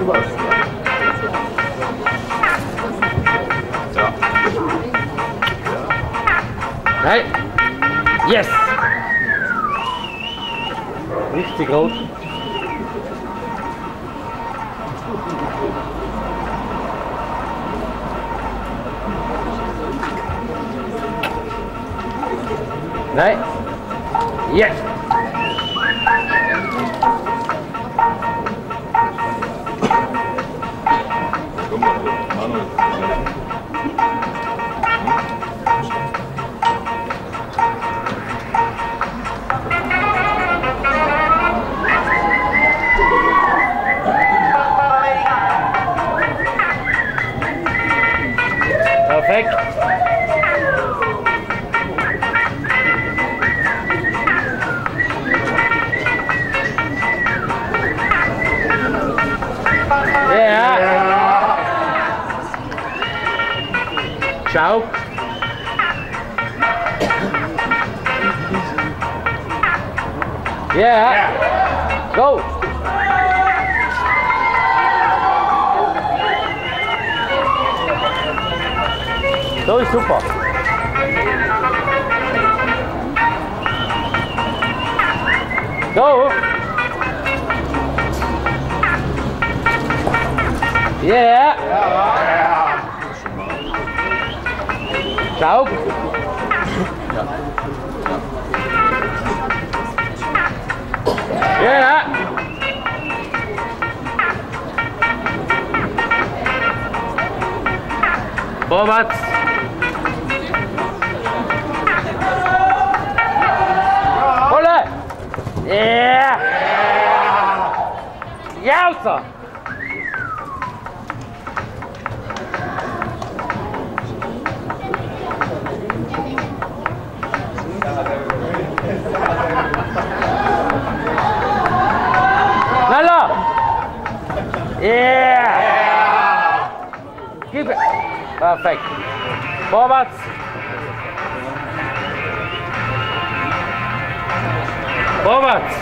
sowas. Ja. Nein. Yes! Richtig rot. Nein. Yes! Perfekt. Ja. Ciao. Ja. Go. So ist super. Go. Yeah. Ciao. Yeah. Vorwärts. Holle. Yeah. Jauza. Schneller! Yeah! Gib es! Perfekt! Vorwärts! Vorwärts!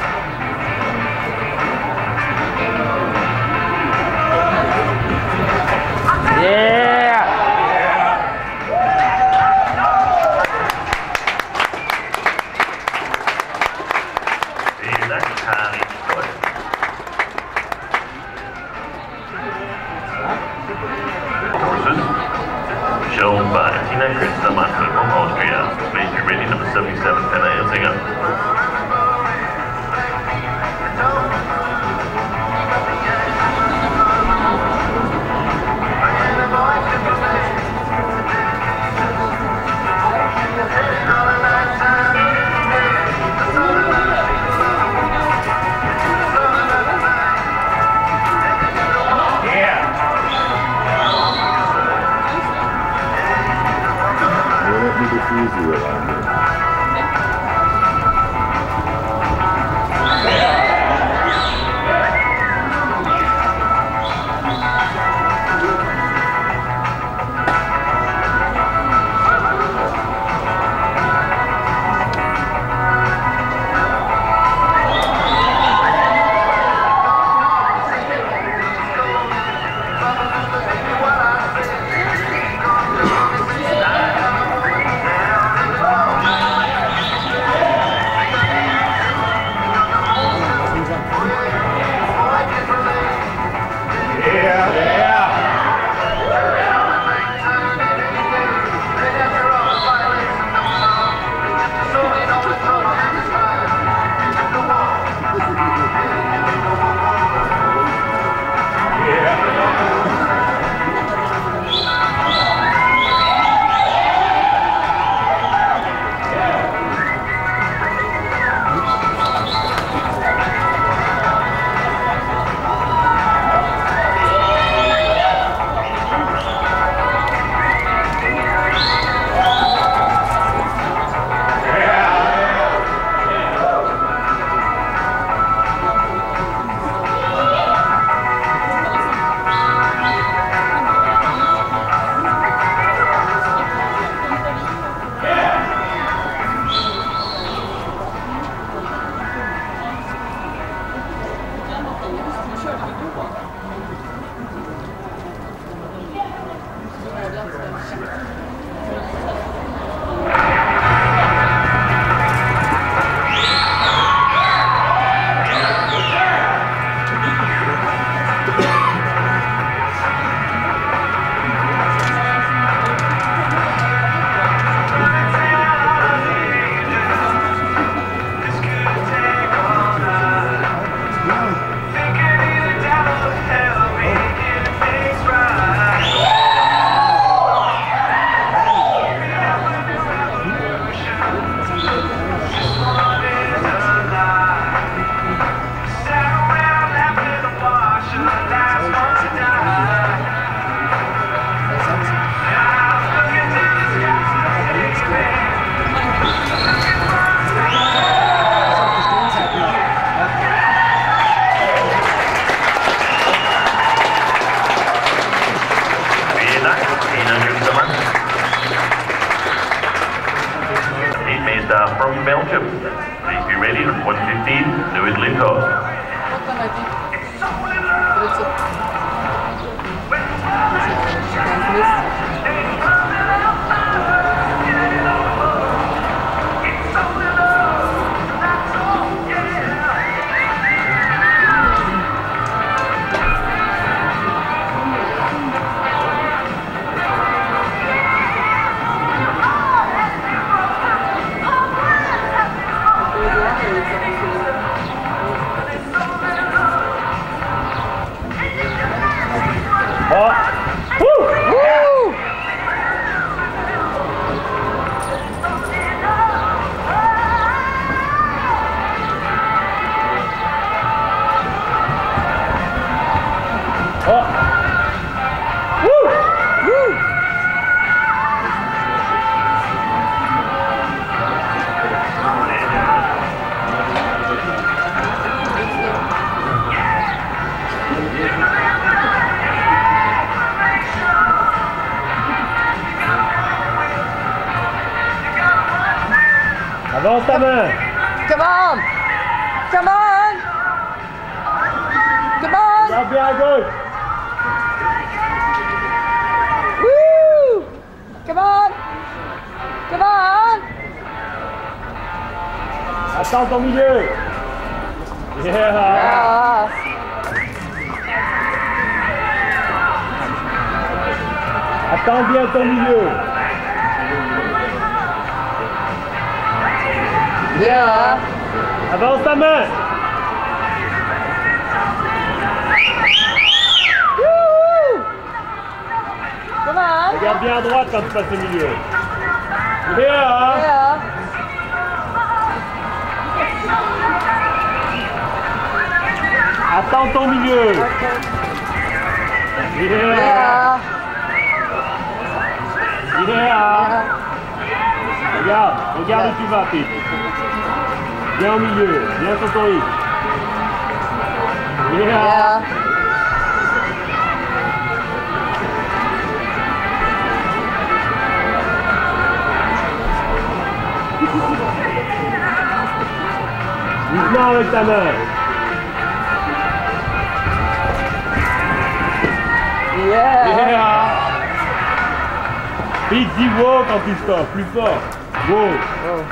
Yeah! Vielen Dank, Kari. Toll. Horses shown by Tina Kristamanko from Austria, major rating number 77, Penna Ilsinger. Easy around here. Racing, 115, Louis Linkoff. Avance ta main. Come on! Come on! Come on! Regarde bien à gauche. Woo! Come on! Come on! Attends ton milieu. Yeah. Ah. Attends bien ton milieu. Yeah. Avance ta main. Woo! Come on! Regarde bien à droite quand tu passes au milieu. Yeah. Yeah. Attends ton milieu. Yeah. Yeah. Yeah. Regarde où tu vas, Pete. Bien au milieu, bien sur ton rythme. Yeah. Yeah. Doucement avec ta main. Yeah. Yeah. Pete, dis wow quand tu stops, plus fort. Wow. Oh.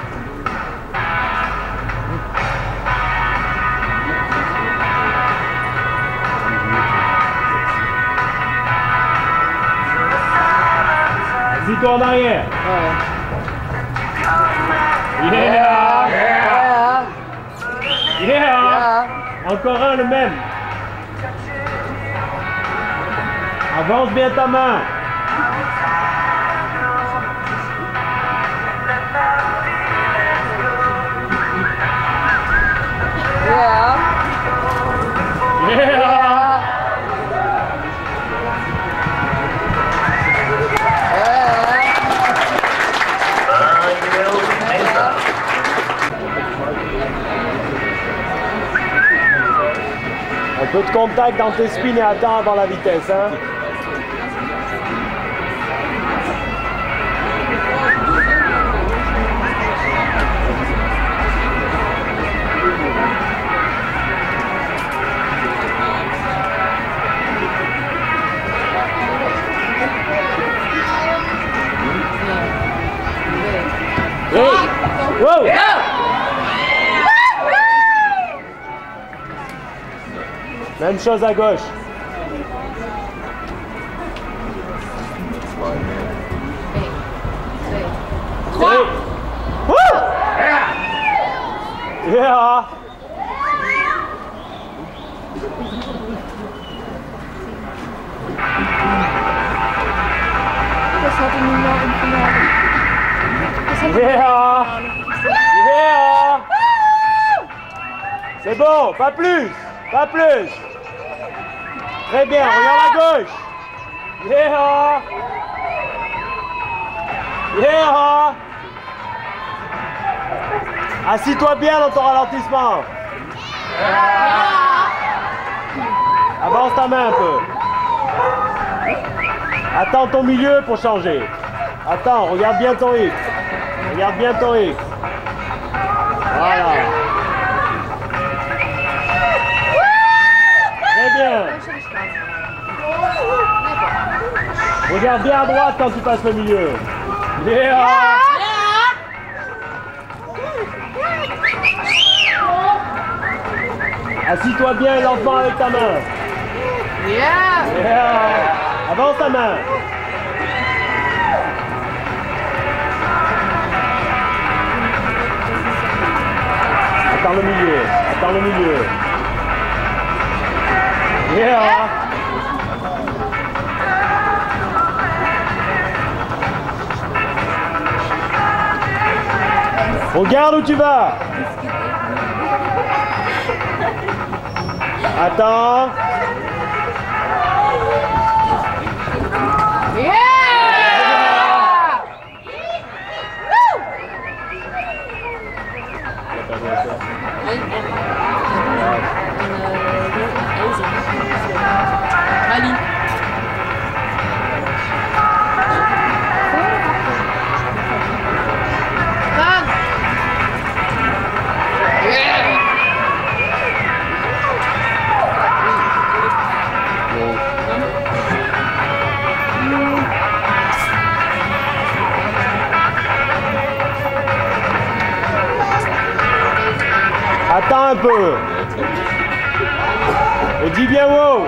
Assis-toi en arrière. Ouais. Yeah. Yeah. Yeah. Yeah. Encore un, le même. Avance bien ta main. Yeah. Yeah. Un peu de contact dans tes spins et attends avant la vitesse, hein. Hey! Wow! Même chose à gauche. Hey! Woo! Yeah! Dat had er nu wel in finale. Yeah! Yeah! C'est bon, pas plus! Pas plus! Très bien, regarde à gauche! Yeah! Yeah! Assis-toi bien dans ton ralentissement! Avance ta main un peu! Attends ton milieu pour changer! Attends, regarde bien ton rythme! Regarde bien ton rythme! Voilà! Regarde bien à droite quand tu passes le milieu. Yeah. Assis-toi bien lentement avec ta main. Yeah. Avance ta main. Attends le milieu. Attends le milieu. Yeah. Regarde où tu vas. Attends. Attends un peu. Et dis bien wow.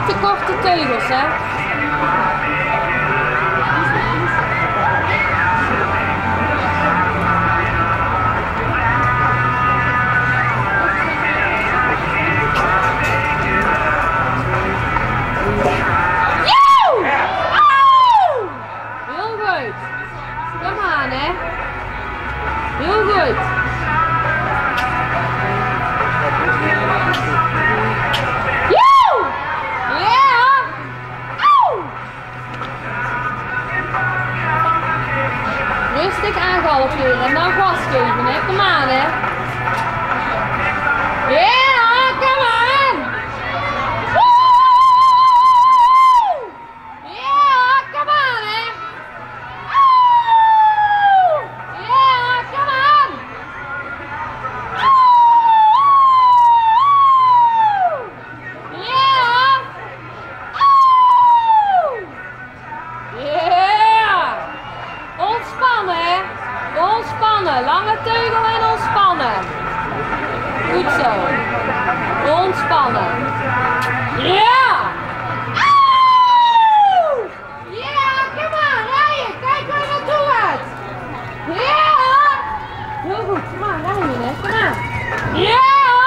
niet te korte teugels, hè? Heel goed. Kom aan, hè? Heel goed. Rustig aangaloperen en dan gas geven, hè? Kom aan, hè? Ja, kom aan! Woe! Ja, kom aan, hè? Woe! Ja, kom aan! Woe! Ja! Ja! Ontspannen, hè? Ontspannen. Lange teugel en ontspannen. Goed zo. Ontspannen. Ja! Auw! Ja, kom aan, rijden. Kijk waar je naartoe gaat. Ja! Heel goed. Kom aan, rijden, hè. Kom aan. Ja!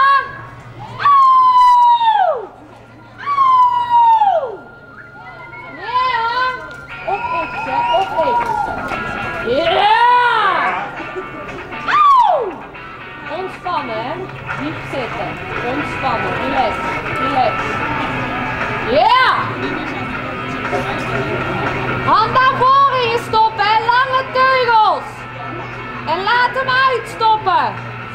Auw! Auw! Ja! Op X, hè. Op X. Ja! Auw! Ontspannen, hè? Diep zitten. Ontspannen. Relax. Relax. Ja! Hand naar voren je stoppen, hè? Lange teugels. En laat hem uitstoppen.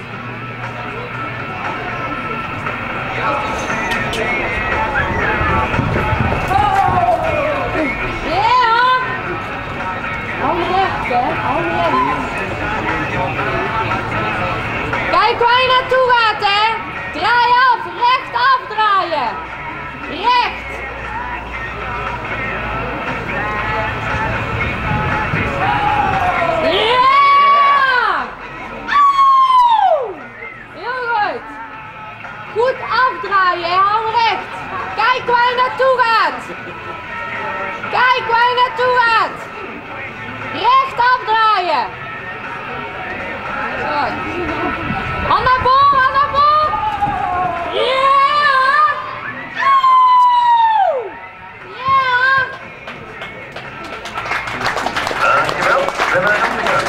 Ja! Hou recht, hè? Hou recht. Kijk waar je naartoe gaat, hè? Draai af, recht afdraaien. Recht. Ja! Auw! Heel goed. Goed afdraaien, hè? Hou recht. Kijk waar je naartoe gaat. Kijk waar je naartoe gaat. Recht afdraaien. Zo. Hand naar voren, hand naar voren. Ja! Auw! Ja! Dankjewel. En naar de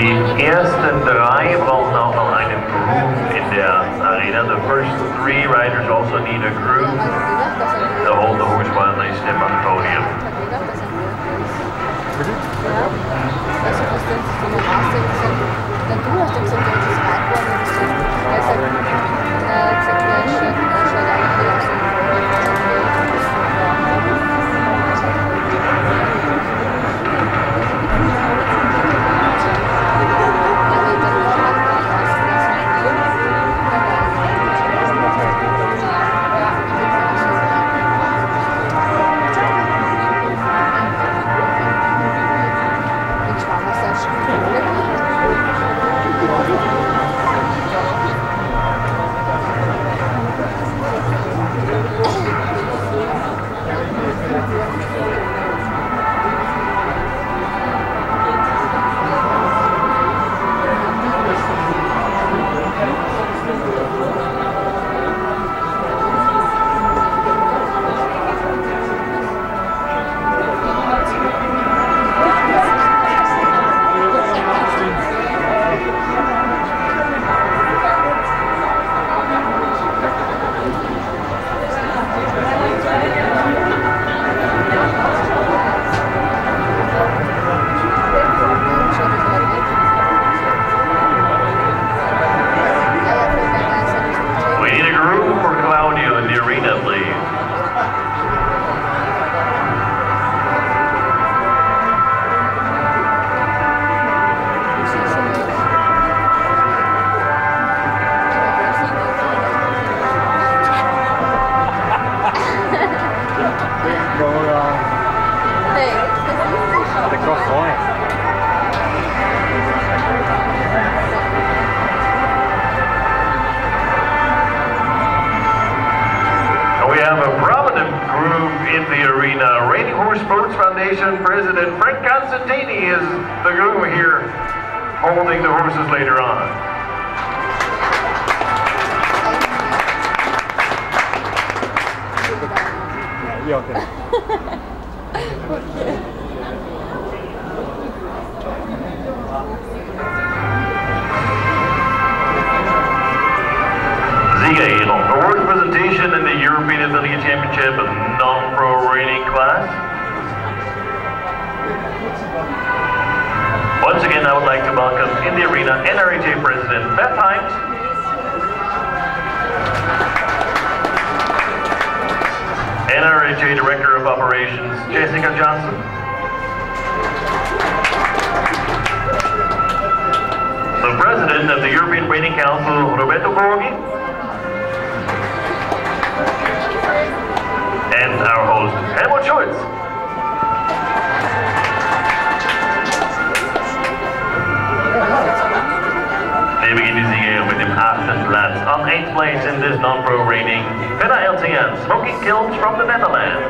Die ersten drei brauchen auch noch einen Groove in der Arena. The first three riders also need a groove to hold the horse while they step on the podium. We have a prominent groove in the arena. Reining Horse Sports Foundation President Frank Constantini is the groom here, holding the horses later on. Siegerehrung. Awards presentation in the European Affiliate Championship non-pro reining class. Once again, I would like to welcome in the arena NRHA President Beth Himes, NRHA Director of Operations Jessica Johnson, the President of the European Reining Council Roberto Borghi, and our host Helmut Schultz. Wir beginnen die Sieger mit dem 8. Platz. On 8th place in this non-pro reining, Fenna LTN, Smoking Kilns from the Netherlands.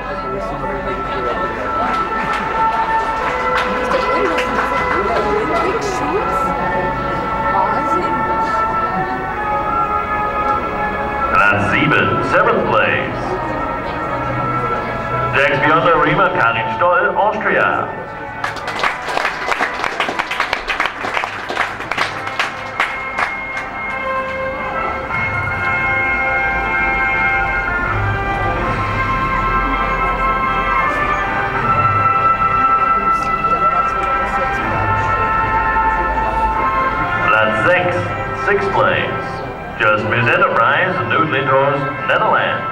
Platz 7, 7th place. Jax Beyond Rima, Karin Stoll, Austria. Platz 6, 6th place. Just Miss Enterprise, Nude-Lindhorst, Netherlands.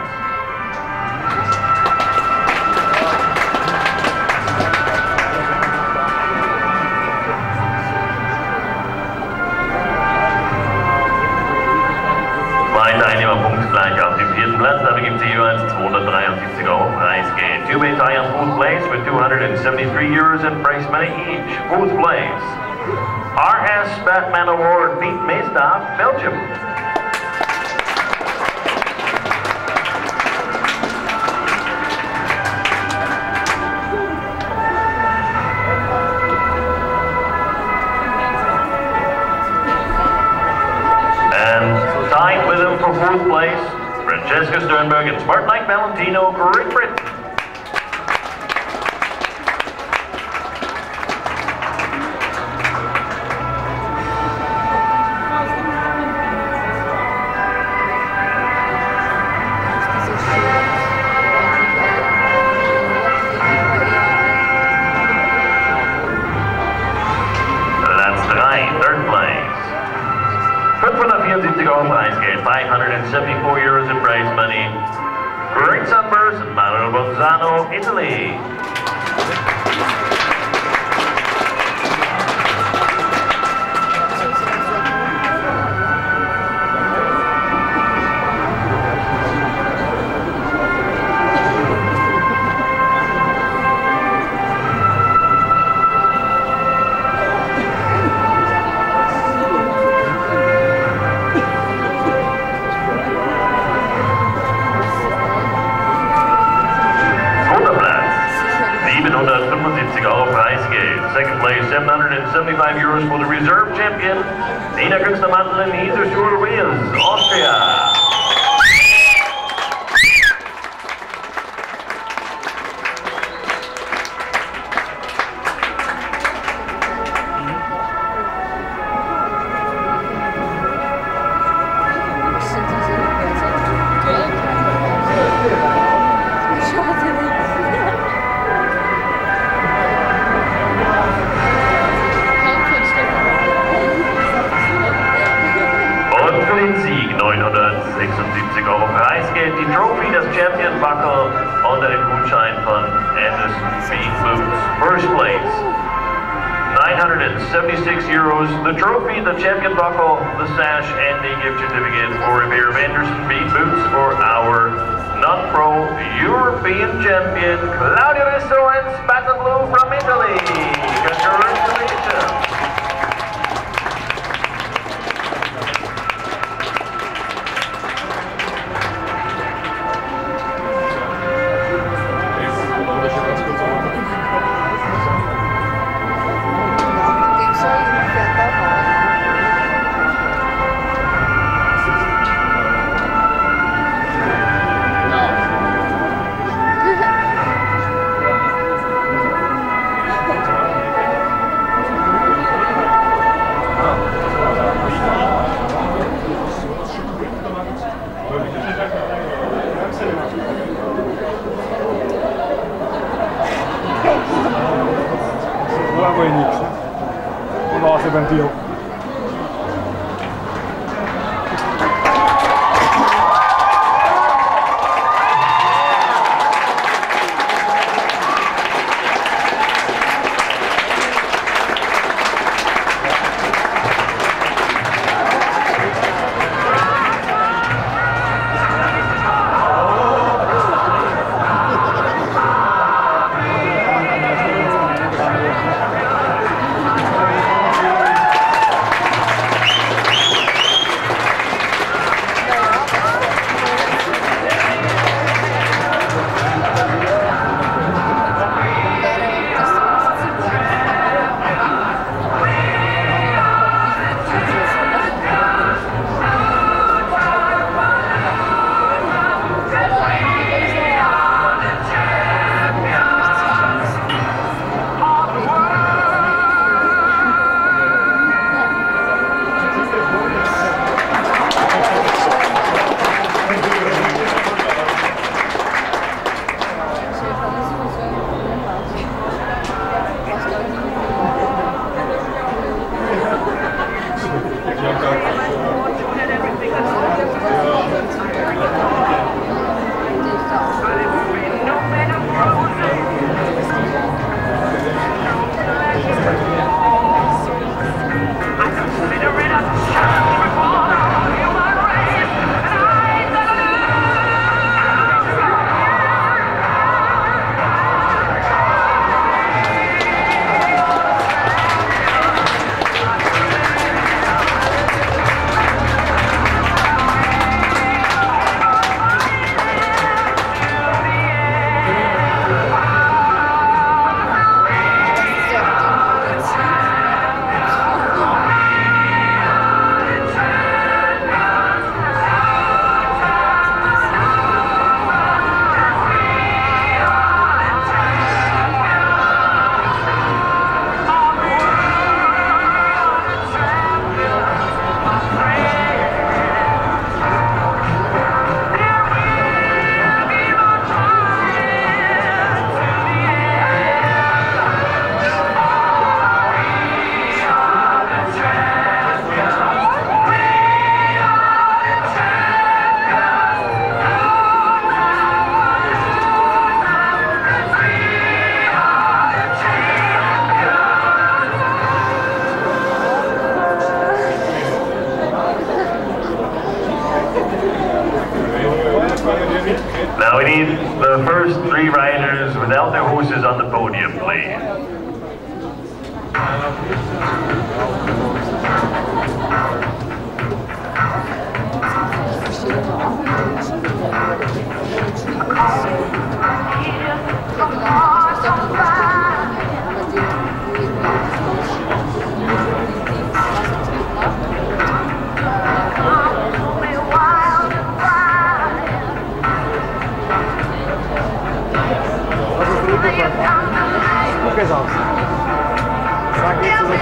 Teilnehmer punktgleich auf dem 4. Platz, dafür gibt es jeweils 273 € Preisgeld. Two may tie on 4th place with 273 euros in prize money each. 4th place, RS Batman Award, Piet Meestaaf, Belgium. Tied with him for 4th place, Francesca Sternberg and Smart Like Valentino, Great Britain. €250 prize gate, €574 in prize money. Great Sunburst, Manuel Bonzano, Italy. €775 prize gate. Second place, €775 for the reserve champion, Nina Künstlermantel in Niederschule, Wales, Austria. €976 Preisgeld, die Trophy, das Champion Buckle und einen Gutschein von Anderson Speed Boots. First place, €976, the trophy, the champion buckle, the sash, and the gift certificate for a pair of Anderson Speed Boots for our non-pro European champion, Claudio Risto and Spaten Blue from Italy. Congratulations. Ventil. judges without their horses on the podium, please. Guck es aus. Sag jetzt so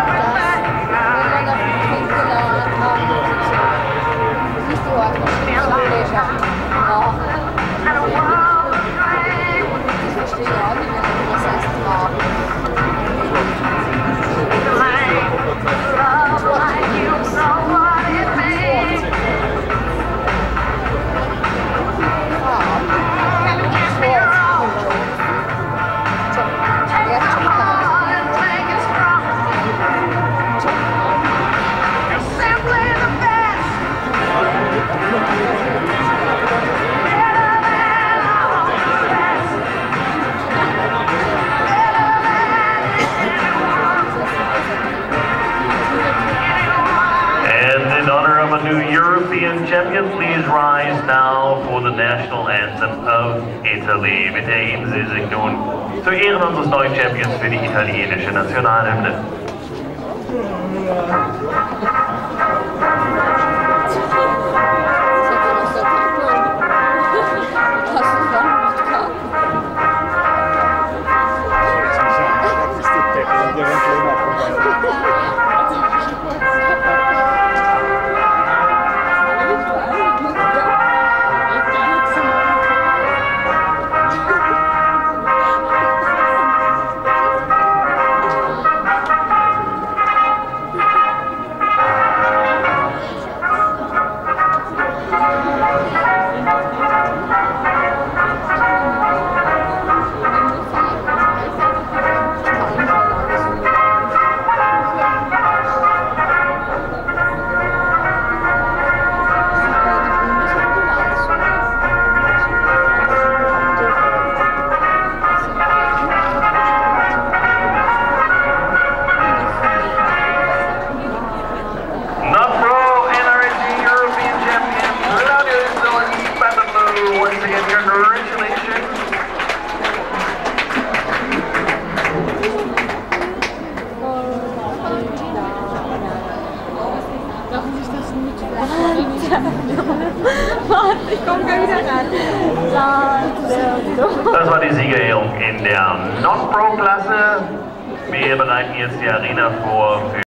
new European champion, please rise now for the national anthem of Italy. Bitte erheben Sie sich nun zu Ehren unseres neuen Champions für die italienische Nationalhymne. Once again, congratulations. Ich komme gleich wieder ran. Das war die Siegerehrung in der Non-Pro-Klasse. Wir bereiten jetzt die Arena vor für